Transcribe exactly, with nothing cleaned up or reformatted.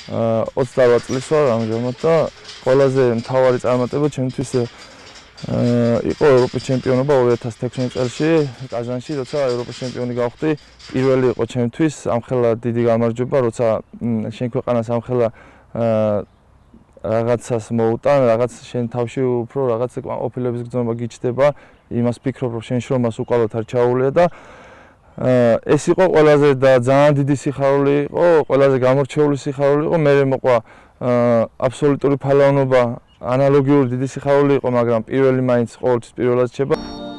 ოცდარბა წლის ვარ ამჟამად და ყველაზე მთავარი წარმატება ჩემთვის იყო ევროპის ჩემპიონობა ორი ათას თექვსმეტ წელში კაზანში, როცა ევროპის ჩემპიონი გავხდი. პირველი იყო ჩემთვის, ამხელა დიდი გამარჯვება, როცა შენ ქვეყანას ამხელა რაღაცას მოუტან, რაღაც შენ თავში უფრო რაღაც ყოფილების გზნობა გიჩნდება, იმას ფიქრობ, რომ შენ შრომას უკვალოდ არ ჩაუვლია და ეს იყო ყველაზე და ძალიან დიდი სიხარული იყო, ყველაზე გამორჩეული სიხარული იყო, მე მოყვა აბსოლუტური ფალავნობა, ანალოგიური დიდი სიხარული იყო, მაგრამ პირველი მაინც ყოველთვის პირველად რჩება.